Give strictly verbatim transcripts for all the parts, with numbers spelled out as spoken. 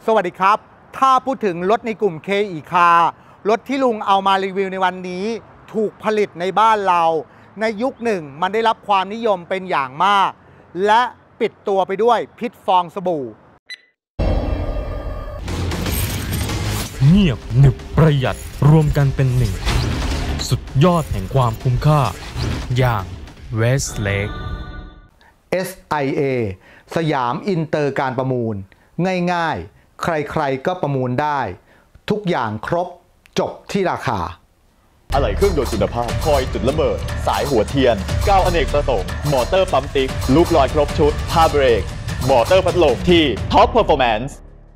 สวัสดีครับถ้าพูดถึงรถในกลุ่ม เค อี Car รถที่ลุงเอามารีวิวในวันนี้ถูกผลิตในบ้านเราในยุคหนึ่งมันได้รับความนิยมเป็นอย่างมากและปิดตัวไปด้วยพิษฟองสบู่เงียบหนึบประหยัดรวมกันเป็นหนึ่งสุดยอดแห่งความคุ้มค่าอย่าง Westlake เอส ไอ เอ สยามอินเตอร์การประมูลง่ายๆใครๆก็ประมูลได้ทุกอย่างครบจบที่ราคาอะไหล่เครื่องยนต์คุณภาพคอยจุดระเบิดสายหัวเทียนก้าวอเนกประสงค์มอเตอร์ปั๊มติ๊กลูกลอยครบชุดผ้าเบรกมอเตอร์พัดลมที่ Top Performance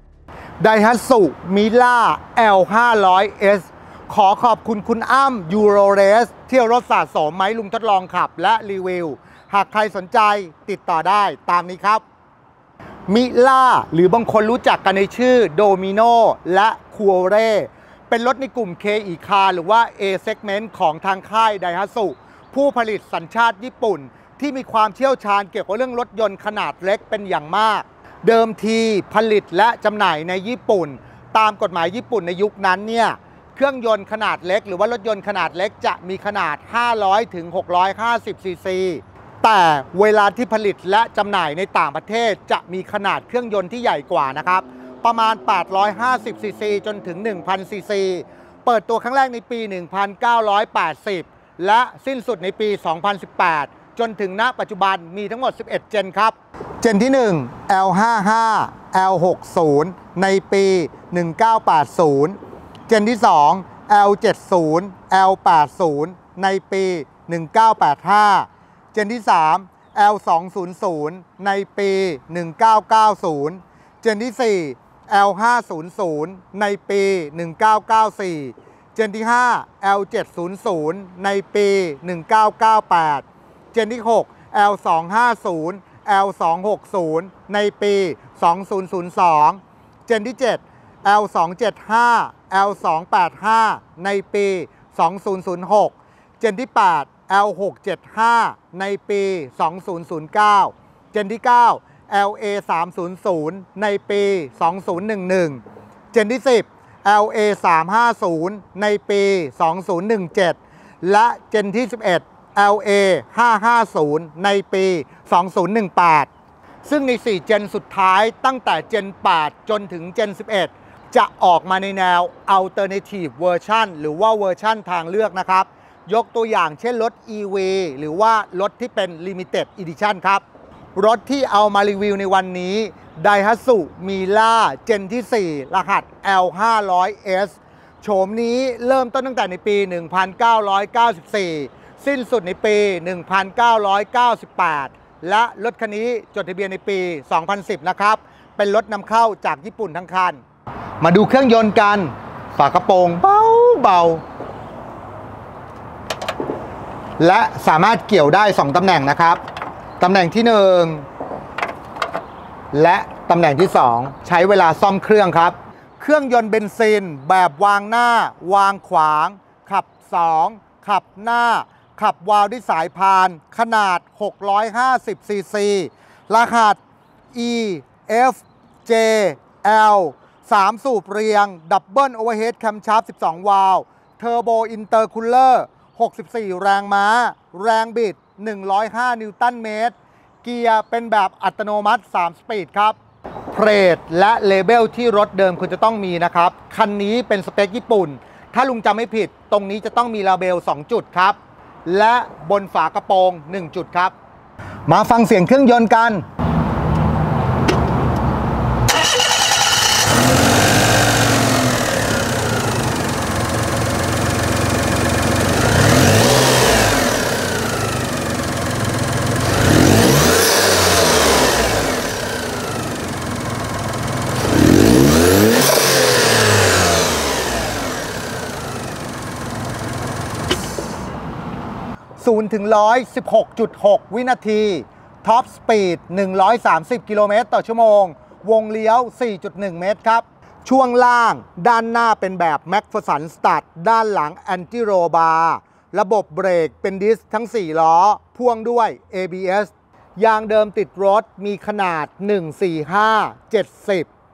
Daihatsu Mila แอล ห้าร้อย เอส ขอขอบคุณคุณอ้ำ Eurorace เที่ยวรถสะสมไหมลุงทดลองขับและรีวิวหากใครสนใจติดต่อได้ตามนี้ครับมิล่าหรือบางคนรู้จักกันในชื่อโดมิโนและคูโอเรเป็นรถในกลุ่ม เค อี Car หรือว่า A Segment ของทางค่าย Daihatsu ผู้ผลิตสัญชาติญี่ปุ่นที่มีความเชี่ยวชาญเกี่ยวกับเรื่องรถยนต์ขนาดเล็กเป็นอย่างมากเดิมทีผลิตและจำหน่ายในญี่ปุ่นตามกฎหมายญี่ปุ่นในยุคนั้นเนี่ยเครื่องยนต์ขนาดเล็กหรือว่ารถยนต์ขนาดเล็กจะมีขนาด ห้าร้อยถึงหกร้อยห้าสิบ ซีซีแต่เวลาที่ผลิตและจำหน่ายในต่างประเทศจะมีขนาดเครื่องยนต์ที่ใหญ่กว่านะครับประมาณแปดร้อยห้าสิบ ซีซีจนถึง หนึ่งพัน ซีซีเปิดตัวครั้งแรกในปี หนึ่งพันเก้าร้อยแปดสิบ และสิ้นสุดในปี สองพันสิบแปด จนถึงณปัจจุบันมีทั้งหมด สิบเอ็ด เจนครับเจนที่ หนึ่ง แอล ห้าสิบห้า แอล หกสิบ ในปี หนึ่งพันเก้าร้อยแปดสิบ เจนที่ สอง แอล เจ็ดสิบ แอล แปดสิบ ในปี หนึ่งพันเก้าร้อยแปดสิบห้า เจนที่ สาม แอล สองร้อย ในปี หนึ่งพันเก้าร้อยเก้าสิบ เจนที่ สี่ แอล ห้าร้อย ในปี หนึ่งพันเก้าร้อยเก้าสิบสี่ เจนที่ ห้า แอล เจ็ดร้อย ในปี หนึ่งพันเก้าร้อยเก้าสิบแปด เจนที่ หก แอล สองร้อยห้าสิบ แอล สองร้อยหกสิบ ในปี สองพันสอง เจนที่ เจ็ด แอล สองร้อยเจ็ดสิบห้า แอล สองร้อยแปดสิบห้า ในปี สองพันหก เจนที่ แปด แอล หกร้อยเจ็ดสิบห้า ในปี สองพันเก้า เจนที่ เก้า แอล เอ สามร้อย ในปี สองพันสิบเอ็ด เจนที่ สิบ แอล เอ สามร้อยห้าสิบ ในปี สองพันสิบเจ็ด และเจนที่ สิบเอ็ด แอล เอ ห้าร้อยห้าสิบ ในปี สองพันสิบแปด ซึ่งใน สี่ เจนสุดท้ายตั้งแต่เจน แปด จนถึงเจน สิบเอ็ด จะออกมาในแนว Alternative Version หรือว่าเวอร์ชั่นทางเลือกนะครับยกตัวอย่างเช่นรถ อี วี หรือว่ารถที่เป็น Limited Edition ครับรถที่เอามารีวิวในวันนี้ Daihatsu Mila เจนที่ สี่ รหัส แอล ห้าร้อย เอส โฉมนี้เริ่มต้นตั้งแต่ในปี หนึ่งพันเก้าร้อยเก้าสิบสี่ สิ้นสุดในปี หนึ่งพันเก้าร้อยเก้าสิบแปด และรถคันนี้จดทะเบียนในปี สองพันสิบ นะครับเป็นรถนำเข้าจากญี่ปุ่นทั้งคันมาดูเครื่องยนต์กันฝากระโปรงเบาเบาและสามารถเกี่ยวได้สองตำแหน่งนะครับตำแหน่งที่หนึ่งและตำแหน่งที่สองใช้เวลาซ่อมเครื่องครับเครื่องยนต์เบนซินแบบวางหน้าวางขวางขับสองขับหน้าขับวาล์วด้วยสายพานขนาดหกร้อยห้าสิบ ซีซีรหัส อี เอฟ เจ แอล สามสูบเรียงดับเบิลโอเวอร์เฮดแคมชาร์ปสิบสองวาล์วเทอร์โบอินเตอร์คูลเลอร์หกสิบสี่แรงม้าแรงบิดหนึ่งร้อยห้านิวตันเมตรเกียร์เป็นแบบอัตโนมัติสามสปีดครับเพลทและเลเบลที่รถเดิมคุณจะต้องมีนะครับคันนี้เป็นสเปคญี่ปุ่นถ้าลุงจำไม่ผิดตรงนี้จะต้องมีลาเบลสองจุดครับและบนฝากระโปรงหนึ่งจุดครับมาฟังเสียงเครื่องยนต์กันศูนย์ถึงหนึ่งร้อย สิบหกจุดหก วินาทีท็อปสปีดหนึ่งร้อยสามสิบกิโลเมตรต่อชั่วโมงวงเลี้ยว สี่จุดหนึ่ง เมตรครับช่วงล่างด้านหน้าเป็นแบบ Macpherson Stud ด้านหลัง Anti Roll Bar ระบบเบรกเป็นดิสทั้งสี่ล้อพ่วงด้วย เอ บี เอส ยางเดิมติดรถมีขนาด หนึ่งสี่ห้า เจ็ดสิบ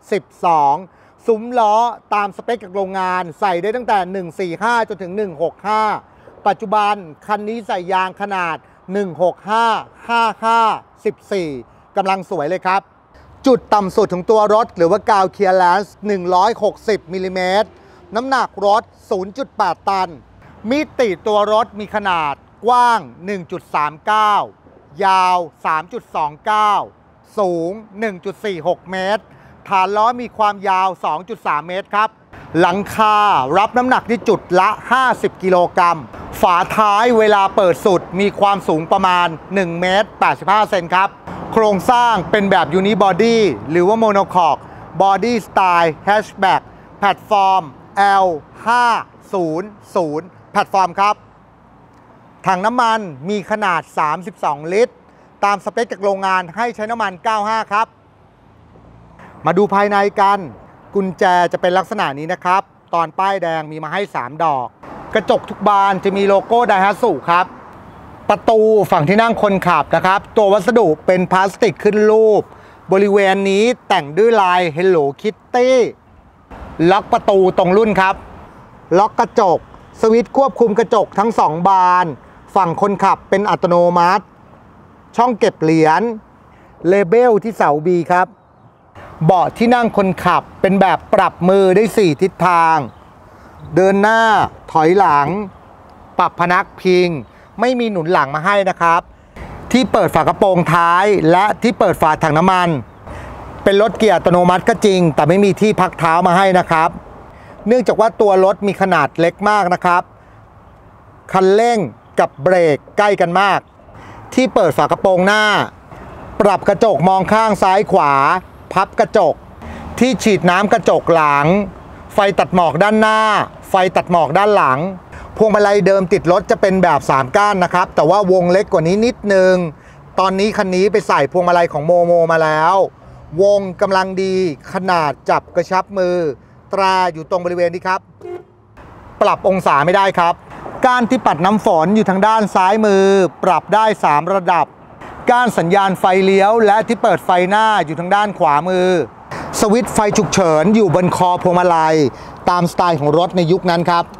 สิบสองซุ้มล้อตามสเปคจากโรงงานใส่ได้ตั้งแต่หนึ่งสี่ห้าจนถึงหนึ่งหกห้าปัจจุบันคันนี้ใส่ยางขนาดหนึ่งหกห้า ห้าห้า สิบสี่กำลังสวยเลยครับจุดต่ำสุดของตัวรถหรือว่ากาวเคลียร์แลนซ์หนึ่งร้อยหกสิบมิลลิเมตรน้ำหนักรถ ศูนย์จุดแปด ตันมิติตัวรถมีขนาดกว้าง หนึ่งจุดสามเก้า ยาว สามจุดสองเก้า สูง หนึ่งจุดสี่หก เมตรฐานล้อมีความยาว สองจุดสาม เมตรครับหลังคารับน้ำหนักที่จุดละ ห้าสิบ กิโลกรัมฝาท้ายเวลาเปิดสุดมีความสูงประมาณ หนึ่งเมตรแปดสิบห้า เซนครับโครงสร้างเป็นแบบยูนิบอดี้หรือว่าโมโนคอกบอดี้สไตล์แฮชแบ็กแพลตฟอร์ม แอล ห้าศูนย์ ศูนย์ แพลตฟอร์มครับถังน้ำมันมีขนาดสามสิบสองลิตรตามสเปคจากโรงงานให้ใช้น้ำมันเก้าสิบห้าครับมาดูภายในกันกุญแจจะเป็นลักษณะนี้นะครับตอนป้ายแดงมีมาให้สามดอกกระจกทุกบานจะมีโลโก้ไดฮัตสุครับประตูฝั่งที่นั่งคนขับนะครับตัววัสดุเป็นพลาสติกขึ้นรูปบริเวณนี้แต่งด้วยลาย Hello Kitty ล็อกประตูตรงรุ่นครับล็อกกระจกสวิตช์ควบคุมกระจกทั้งสองบานฝั่งคนขับเป็นอัตโนมัติช่องเก็บเหรียญเลเบลที่เสา B ครับเบาะที่นั่งคนขับเป็นแบบปรับมือได้สี่ทิศทางเดินหน้าถอยหลังปรับพนักพิงไม่มีหนุนหลังมาให้นะครับที่เปิดฝากระโปรงท้ายและที่เปิดฝาถังน้ำมันเป็นรถเกียร์อัตโนมัติก็จริงแต่ไม่มีที่พักเท้ามาให้นะครับเนื่องจากว่าตัวรถมีขนาดเล็กมากนะครับคันเร่งกับเบรกใกล้กันมากที่เปิดฝากระโปรงหน้าปรับกระจกมองข้างซ้ายขวาพับกระจกที่ฉีดน้ำกระจกหลังไฟตัดหมอกด้านหน้าไฟตัดหมอกด้านหลังพวงมาลัยเดิมติดรถจะเป็นแบบสามก้านนะครับแต่ว่าวงเล็กกว่านี้นิดนึงตอนนี้คันนี้ไปใส่พวงมาลัยของโมโมมาแล้ววงกำลังดีขนาดจับกระชับมือตราอยู่ตรงบริเวณนี้ครับปรับองศาไม่ได้ครับก้านที่ปัดน้ำฝนอยู่ทางด้านซ้ายมือปรับได้สามระดับก้านสัญญาณไฟเลี้ยวและที่เปิดไฟหน้าอยู่ทางด้านขวามือสวิตช์ไฟฉุกเฉินอยู่บนคอพวงมาลัยตามสไตล์ของรถในยุคนั้นครับ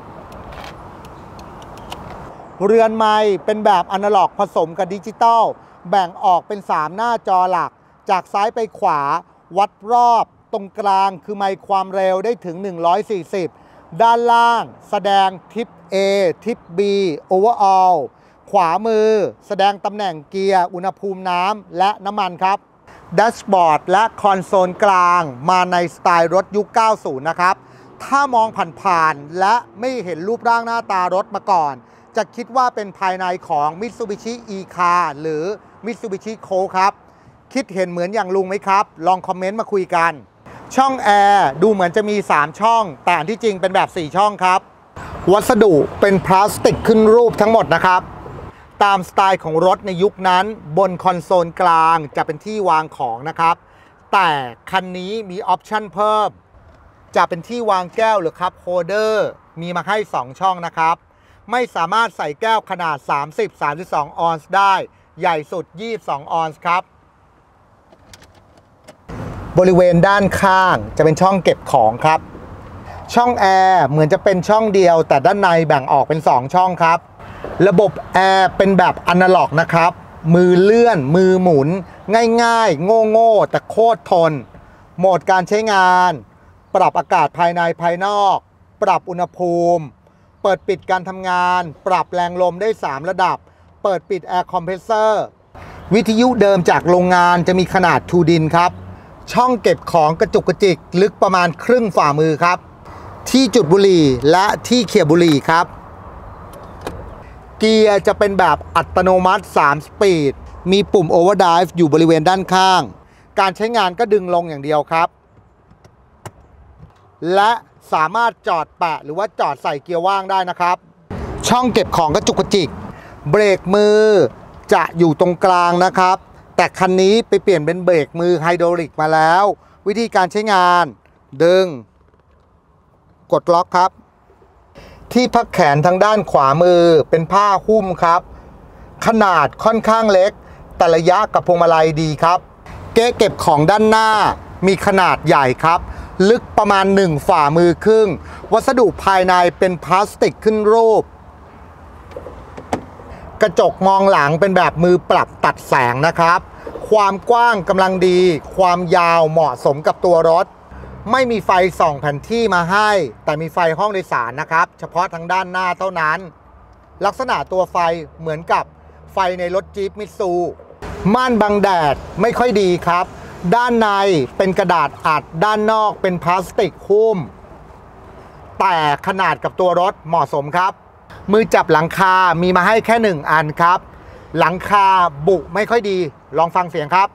เรือนไมค์เป็นแบบอนาล็อกผสมกับดิจิตอลแบ่งออกเป็นสามหน้าจอหลักจากซ้ายไปขวาวัดรอบตรงกลางคือไมค์ความเร็วได้ถึงหนึ่งร้อยสี่สิบด้านล่างแสดงทิป A ทิป B Overall ขวามือแสดงตำแหน่งเกียร์อุณหภูมิน้ำและน้ำมันครับแดชบอร์ดและคอนโซลกลางมาในสไตล์รถยุค เก้าสิบ นะครับถ้ามองผ่านๆและไม่เห็นรูปร่างหน้าตารถมาก่อนจะคิดว่าเป็นภายในของ Mitsubishi E-Car หรือ Mitsubishi Colt ครับคิดเห็นเหมือนอย่างลุงไหมครับลองคอมเมนต์มาคุยกันช่องแอร์ดูเหมือนจะมีสามช่องแต่อันที่จริงเป็นแบบสี่ช่องครับวัสดุเป็นพลาสติกขึ้นรูปทั้งหมดนะครับตามสไตล์ของรถในยุคนั้นบนคอนโซลกลางจะเป็นที่วางของนะครับแต่คันนี้มีออปชั่นเพิ่มจะเป็นที่วางแก้วหรือคัพโฮลเดอร์มีมาให้สองช่องนะครับไม่สามารถใส่แก้วขนาดสามสิบ สามสิบสอง ออนซ์ได้ใหญ่สุดยี่สิบสองออนซ์ครับบริเวณด้านข้างจะเป็นช่องเก็บของครับช่องแอร์เหมือนจะเป็นช่องเดียวแต่ด้านในแบ่งออกเป็นสองช่องครับระบบแอร์เป็นแบบอนาล็อกนะครับมือเลื่อนมือหมุนง่ายๆโง่ๆแต่โคตรทนโหมดการใช้งานปรับอากาศภายในภายนอกปรับอุณหภูมิเปิดปิดการทำงานปรับแรงลมได้สามระดับเปิดปิดแอร์คอมเพรสเซอร์วิทยุเดิมจากโรงงานจะมีขนาดทูดินครับช่องเก็บของกระจุกกระจิกลึกประมาณครึ่งฝ่ามือครับที่จุดบุหรี่และที่เขี่ยบุหรี่ครับเกียร์จะเป็นแบบอัตโนมัติสามสปีดมีปุ่ม Overdrive อยู่บริเวณด้านข้างการใช้งานก็ดึงลงอย่างเดียวครับและสามารถจอดแปะหรือว่าจอดใส่เกียร์ว่างได้นะครับช่องเก็บของกระจุกกระจิกเบรกมือจะอยู่ตรงกลางนะครับแต่คันนี้ไปเปลี่ยนเป็นเบรกมือไฮดรอลิกมาแล้ววิธีการใช้งานดึงกดล็อกครับที่พักแขนทางด้านขวามือเป็นผ้าหุ้มครับขนาดค่อนข้างเล็กแต่ระยะกับพวงมาลัยดีครับเก๊ะเก็บของด้านหน้ามีขนาดใหญ่ครับลึกประมาณหนึ่งฝ่ามือครึ่งวัสดุภายในเป็นพลาสติกขึ้นรูปกระจกมองหลังเป็นแบบมือปรับตัดแสงนะครับความกว้างกำลังดีความยาวเหมาะสมกับตัวรถไม่มีไฟส่องแผนที่มาให้แต่มีไฟห้องโดยสารนะครับเฉพาะทางด้านหน้าเท่านั้นลักษณะตัวไฟเหมือนกับไฟในรถจี๊ปมิตซูม่านบังแดดไม่ค่อยดีครับด้านในเป็นกระดาษอัดด้านนอกเป็นพลาสติกหุ้มแต่ขนาดกับตัวรถเหมาะสมครับมือจับหลังคามีมาให้แค่หนึ่งอันครับหลังคาบุไม่ค่อยดีลองฟังเสียงครับ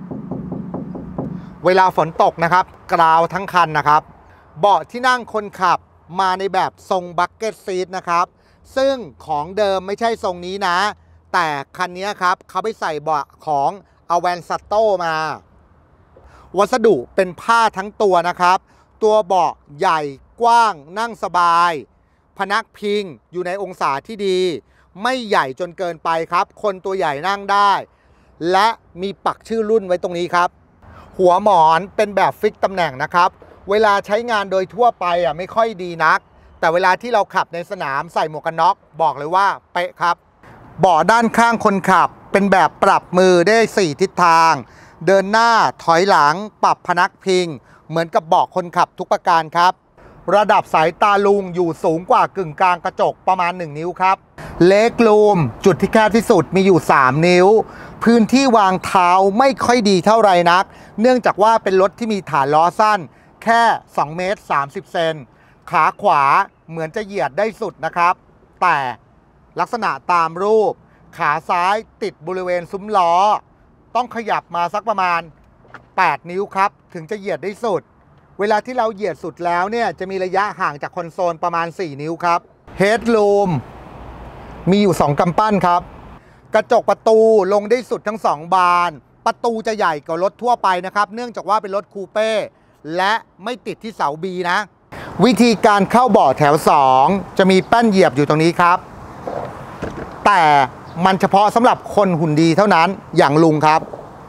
เวลาฝนตกนะครับกราวทั้งคันนะครับเบาะที่นั่งคนขับมาในแบบทรงบักเก็ตซีทนะครับซึ่งของเดิมไม่ใช่ทรงนี้นะแต่คันนี้ครับเขาไปใส่เบาะของอแวนซัตโตมาวัสดุเป็นผ้าทั้งตัวนะครับตัวเบาะใหญ่กว้างนั่งสบายพนักพิงอยู่ในองศาที่ดีไม่ใหญ่จนเกินไปครับคนตัวใหญ่นั่งได้และมีปักชื่อรุ่นไว้ตรงนี้ครับหัวหมอนเป็นแบบฟิกตำแหน่งนะครับเวลาใช้งานโดยทั่วไปอ่ะไม่ค่อยดีนักแต่เวลาที่เราขับในสนามใส่หมวกกันน็อกบอกเลยว่าเป๊ะครับเบาะด้านข้างคนขับเป็นแบบปรับมือได้สี่ทิศทางเดินหน้าถอยหลังปรับพนักพิงเหมือนกับเบาะคนขับทุกประการครับระดับสายตาลุงอยู่สูงกว่ากึ่งกลางกระจกประมาณหนึ่งนิ้วครับเล็กรูมจุดที่แคบที่สุดมีอยู่สามนิ้วพื้นที่วางเท้าไม่ค่อยดีเท่าไรนักเนื่องจากว่าเป็นรถที่มีฐานล้อสั้นแค่สองเมตรสามสิบเซนขาขวาเหมือนจะเหยียดได้สุดนะครับแต่ลักษณะตามรูปขาซ้ายติดบริเวณซุ้มล้อต้องขยับมาสักประมาณแปดนิ้วครับถึงจะเหยียดได้สุดเวลาที่เราเหยียดสุดแล้วเนี่ยจะมีระยะห่างจากคอนโซลประมาณสี่นิ้วครับเฮดรูมมีอยู่สองกำปั้นครับกระจกประตูลงได้สุดทั้งสองบานประตูจะใหญ่กว่ารถทั่วไปนะครับเนื่องจากว่าเป็นรถคูเป้และไม่ติดที่เสา B นะวิธีการเข้าเบาะแถวสองจะมีแป้นเหยียบอยู่ตรงนี้ครับแต่มันเฉพาะสำหรับคนหุ่นดีเท่านั้นอย่างลุงครับ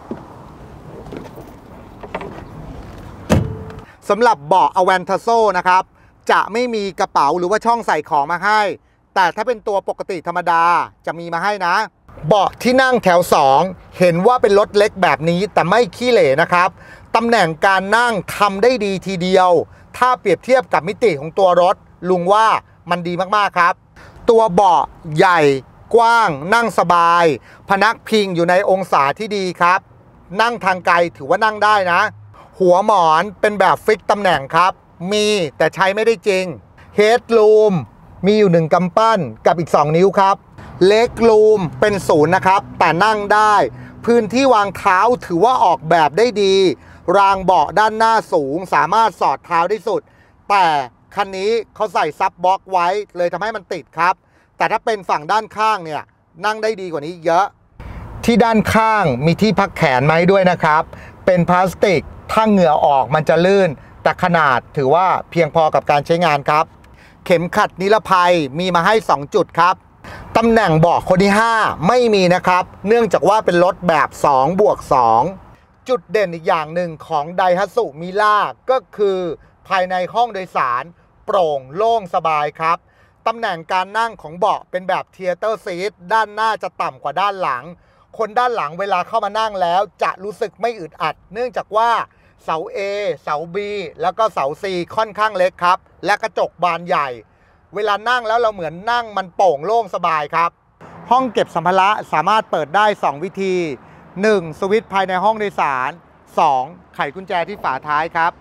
สำหรับเบาะอแวนทัสโซนะครับจะไม่มีกระเป๋าหรือว่าช่องใส่ของมาให้แต่ถ้าเป็นตัวปกติธรรมดาจะมีมาให้นะเบาะที่นั่งแถวสองเห็นว่าเป็นรถเล็กแบบนี้แต่ไม่ขี้เหร่นะครับตำแหน่งการนั่งทำได้ดีทีเดียวถ้าเปรียบเทียบกับมิติของตัวรถลุงว่ามันดีมากๆครับตัวเบาะใหญ่กว้างนั่งสบายพนักพิงอยู่ในองศาที่ดีครับนั่งทางไกลถือว่านั่งได้นะหัวหมอนเป็นแบบฟิกตำแหน่งครับมีแต่ใช้ไม่ได้จริงเฮดรูมมีอยู่หนึ่งกำปั้นกับอีกสองนิ้วครับเล็กรูมเป็นศูนย์นะครับแต่นั่งได้พื้นที่วางเท้าถือว่าออกแบบได้ดีรางเบาะด้านหน้าสูงสามารถสอดเท้าได้สุดแต่คันนี้เขาใส่ซับบล็อกไว้เลยทำให้มันติดครับแต่ถ้าเป็นฝั่งด้านข้างเนี่ยนั่งได้ดีกว่านี้เยอะที่ด้านข้างมีที่พักแขนไม้ด้วยนะครับเป็นพลาสติกถ้าเหงื่อออกมันจะลื่นแต่ขนาดถือว่าเพียงพอกับการใช้งานครับเข็มขัดนิรภัยมีมาให้สองจุดครับตำแหน่งเบาะคนที่ห้าไม่มีนะครับเนื่องจากว่าเป็นรถแบบสองบวกสองจุดเด่นอีกอย่างหนึ่งของไดฮัตสุมิล่าก็คือภายในห้องโดยสารโปร่งโล่งสบายครับตำแหน่งการนั่งของเบาะเป็นแบบเทียเตอร์ซีทด้านหน้าจะต่ำกว่าด้านหลังคนด้านหลังเวลาเข้ามานั่งแล้วจะรู้สึกไม่อึดอัดเนื่องจากว่าเสา A เสา B แล้วก็เสา C ค่อนข้างเล็กครับและกระจกบานใหญ่เวลานั่งแล้วเราเหมือนนั่งมันโปร่งโล่งสบายครับห้องเก็บสัมภาระสามารถเปิดได้สองวิธีหนึ่งสวิตช์ภายในห้องโดยสารสองไขกุญแจที่ฝาท้ายครับ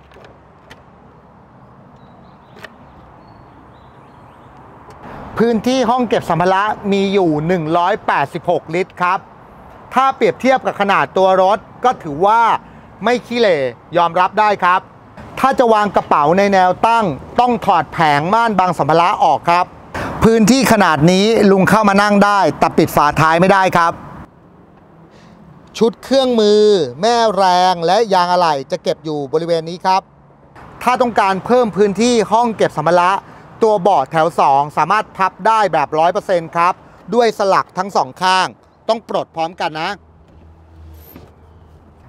พื้นที่ห้องเก็บสัมภาระมีอยู่หนึ่งร้อยแปดสิบหกลิตรครับถ้าเปรียบเทียบกับขนาดตัวรถก็ถือว่าไม่ขี้เหร่ยอมรับได้ครับถ้าจะวางกระเป๋าในแนวตั้งต้องถอดแผงม่านบังสัมภาระออกครับพื้นที่ขนาดนี้ลุงเข้ามานั่งได้แต่ปิดฝาท้ายไม่ได้ครับชุดเครื่องมือแม่แรงและยางอะไหล่จะเก็บอยู่บริเวณนี้ครับถ้าต้องการเพิ่มพื้นที่ห้องเก็บสัมภาระตัวเบาะแถวสองสามารถพับได้แบบ ร้อยเปอร์เซ็นต์ ครับด้วยสลักทั้งสองข้างต้องปลดพร้อมกันนะ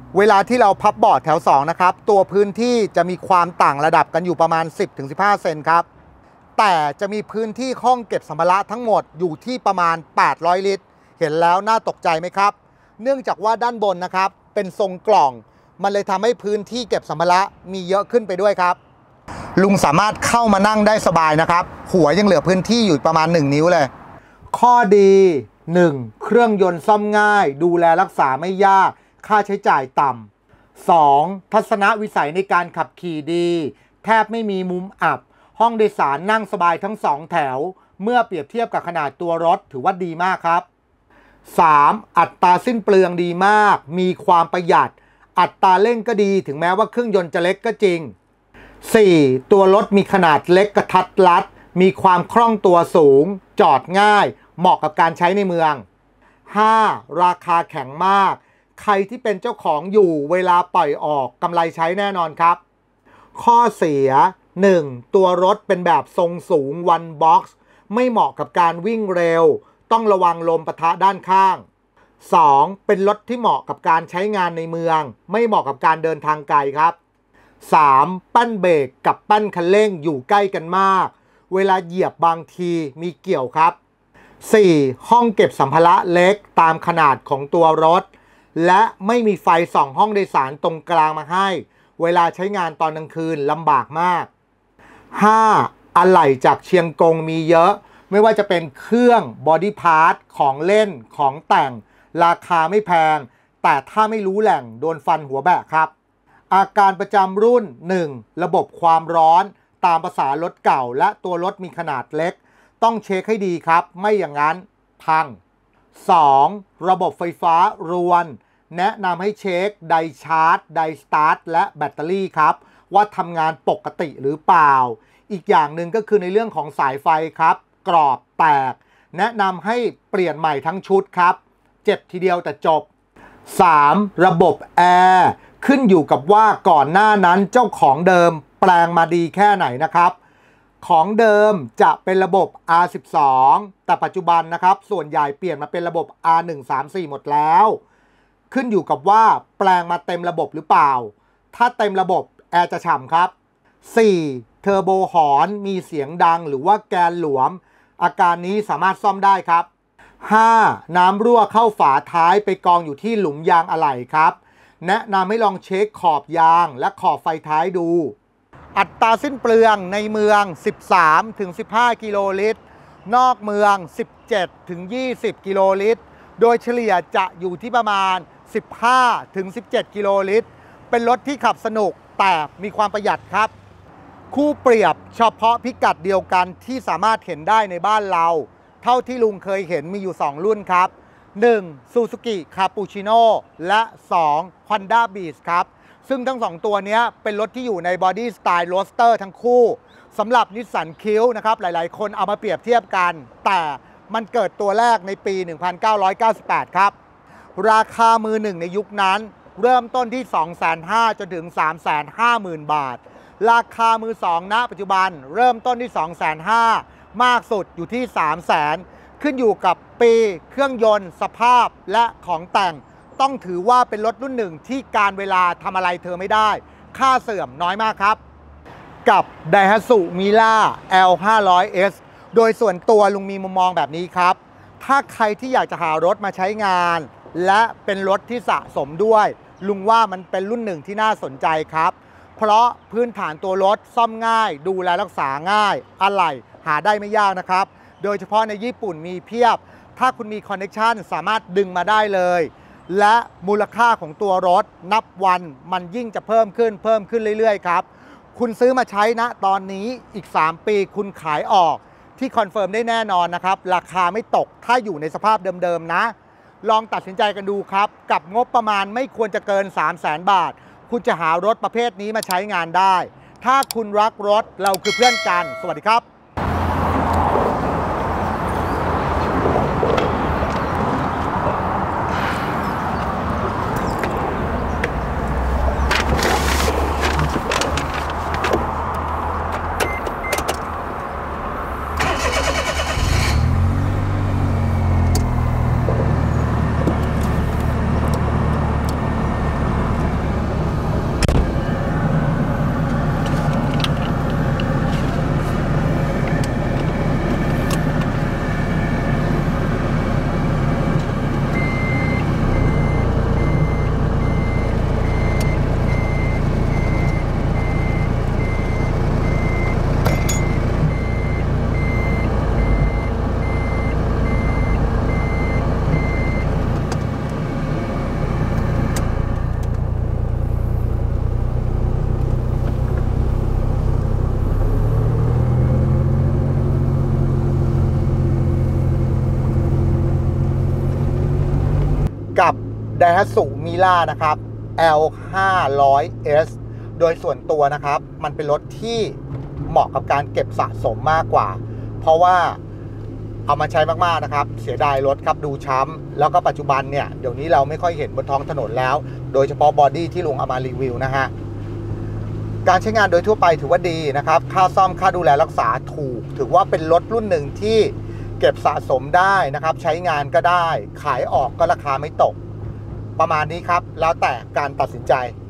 เวลาที่เราพับเบาะแถวสองนะครับตัวพื้นที่จะมีความต่างระดับกันอยู่ประมาณ สิบถึงสิบห้า เซนครับแต่จะมีพื้นที่ห้องเก็บสัมภาระทั้งหมดอยู่ที่ประมาณแปดร้อยลิตรเห็นแล้วน่าตกใจไหมครับเนื่องจากว่าด้านบนนะครับเป็นทรงกล่องมันเลยทำให้พื้นที่เก็บสัมภาระมีเยอะขึ้นไปด้วยครับลุงสามารถเข้ามานั่งได้สบายนะครับหัวยังเหลือพื้นที่อยู่ประมาณหนึ่งนิ้วเลยข้อดี หนึ่ง เครื่องยนต์ซ่อมง่ายดูแลรักษาไม่ยากค่าใช้จ่ายต่ำ สอง ทัศนวิสัยในการขับขี่ดีแทบไม่มีมุมอับห้องโดยสารนั่งสบายทั้งสองแถวเมื่อเปรียบเทียบกับขนาดตัวรถถือว่าดีมากครับ สาม อัตราสิ้นเปลืองดีมากมีความประหยัดอัตราเร่งก็ดีถึงแม้ว่าเครื่องยนต์จะเล็กก็จริง สี่ ตัวรถมีขนาดเล็กกระทัดรัดมีความคล่องตัวสูงจอดง่ายเหมาะกับการใช้ในเมือง ห้า ราคาแข็งมากใครที่เป็นเจ้าของอยู่เวลาปล่อยออกกำไรใช้แน่นอนครับข้อเสีย หนึ่ง ตัวรถเป็นแบบทรงสูง one box ไม่เหมาะกับการวิ่งเร็วต้องระวังลมปะทะด้านข้าง สอง เป็นรถที่เหมาะกับการใช้งานในเมืองไม่เหมาะกับการเดินทางไกลครับ สาม แป้นเบรกกับแป้นคันเร่งอยู่ใกล้กันมากเวลาเหยียบบางทีมีเกี่ยวครับ สี่ ห้องเก็บสัมภาระเล็กตามขนาดของตัวรถและไม่มีไฟส่องห้องโดยสารตรงกลางมาให้เวลาใช้งานตอนกลางคืนลำบากมาก ห้า อะไหล่จากเชียงกงมีเยอะไม่ว่าจะเป็นเครื่องบอดี้พาร์ทของเล่นของแต่งราคาไม่แพงแต่ถ้าไม่รู้แหล่งโดนฟันหัวแบะครับอาการประจำรุ่น หนึ่ง ระบบความร้อนตามภาษารถเก่าและตัวรถมีขนาดเล็กต้องเช็คให้ดีครับไม่อย่างนั้นพัง สอง ระบบไฟฟ้ารวนแนะนำให้เช็คไดชาร์จไดสตาร์ทและแบตเตอรี่ครับว่าทำงานปกติหรือเปล่าอีกอย่างหนึ่งก็คือในเรื่องของสายไฟครับกรอบแตกแนะนำให้เปลี่ยนใหม่ทั้งชุดครับเจ็บทีเดียวแต่จบ สาม ระบบแอร์ขึ้นอยู่กับว่าก่อนหน้านั้นเจ้าของเดิมแปลงมาดีแค่ไหนนะครับของเดิมจะเป็นระบบ อาร์ สิบสอง แต่ปัจจุบันนะครับส่วนใหญ่เปลี่ยนมาเป็นระบบ อาร์ หนึ่ง สาม สี่ หมดแล้วขึ้นอยู่กับว่าแปลงมาเต็มระบบหรือเปล่าถ้าเต็มระบบแอร์จะฉ่ำครับ สี่ เทอร์โบหอนมีเสียงดังหรือว่าแกนหลวมอาการนี้สามารถซ่อมได้ครับ ห้า น้ำรั่วเข้าฝาท้ายไปกองอยู่ที่หลุมยางอะไหล่ครับแนะนำให้ลองเช็คขอบยางและขอบไฟท้ายดูอัตราสิ้นเปลืองในเมือง สิบสามถึงสิบห้า กิโลลิตรนอกเมือง สิบเจ็ดถึงยี่สิบ กิโลลิตรโดยเฉลี่ยจะอยู่ที่ประมาณ สิบห้าถึงสิบเจ็ด กิโลลิตรเป็นรถที่ขับสนุกแต่มีความประหยัดครับคู่เปรียบเฉพาะพิกัดเดียวกันที่สามารถเห็นได้ในบ้านเราเท่าที่ลุงเคยเห็นมีอยู่สองรุ่นครับ หนึ่ง Suzuki Cappuccino และ สอง Honda Beat ครับซึ่งทั้งสองตัวนี้เป็นรถที่อยู่ในบอดี้สไตล์โรสเตอร์ทั้งคู่สำหรับ Nissan Q นะครับหลายๆคนเอามาเปรียบเทียบกันแต่มันเกิดตัวแรกในปี หนึ่งพันเก้าร้อยเก้าสิบแปด ครับราคามือหนึ่งในยุคนั้นเริ่มต้นที่ สองแสนห้าหมื่น จนถึง สามแสนห้าหมื่น บาทราคามือสองณปัจจุบันเริ่มต้นที่ สองแสนห้าหมื่น มากสุดอยู่ที่ สามแสน ขึ้นอยู่กับปีเครื่องยนต์สภาพและของแต่งต้องถือว่าเป็นรถรุ่นหนึ่งที่การเวลาทำอะไรเธอไม่ได้ค่าเสื่อมน้อยมากครับกับ Daihatsu Mira แอล ห้าร้อย เอส โดยส่วนตัวลุงมีมุมมองแบบนี้ครับถ้าใครที่อยากจะหารถมาใช้งานและเป็นรถที่สะสมด้วยลุงว่ามันเป็นรุ่นหนึ่งที่น่าสนใจครับเพราะพื้นฐานตัวรถซ่อมง่ายดูแลรักษาง่ายอะไหล่หาได้ไม่ยากนะครับโดยเฉพาะในญี่ปุ่นมีเพียบถ้าคุณมีคอนเนคชันสามารถดึงมาได้เลยและมูลค่าของตัวรถนับวันมันยิ่งจะเพิ่มขึ้นเพิ่มขึ้นเรื่อยๆครับคุณซื้อมาใช้ณตอนนี้อีกสามปีคุณขายออกที่คอนเฟิร์มได้แน่นอนนะครับราคาไม่ตกถ้าอยู่ในสภาพเดิมๆนะลองตัดสินใจกันดูครับกับงบประมาณไม่ควรจะเกิน สามแสน บาทคุณจะหารถประเภทนี้มาใช้งานได้ถ้าคุณรักรถเราคือเพื่อนกันสวัสดีครับ Daihatsu Mira นะครับ แอล ห้าร้อย เอส โดยส่วนตัวนะครับมันเป็นรถที่เหมาะกับการเก็บสะสมมากกว่าเพราะว่าเอามาใช้มากๆนะครับเสียดายรถครับดูช้ำแล้วก็ปัจจุบันเนี่ยเดี๋ยวนี้เราไม่ค่อยเห็นบนท้องถนนแล้วโดยเฉพาะบอดี้ที่ลุงเอามารีวิวนะฮะการใช้งานโดยทั่วไปถือว่าดีนะครับค่าซ่อมค่าดูแลรักษาถูกถือว่าเป็นรถรุ่นหนึ่งที่เก็บสะสมได้นะครับใช้งานก็ได้ขายออกก็ราคาไม่ตกประมาณนี้ครับแล้วแต่การตัดสินใจ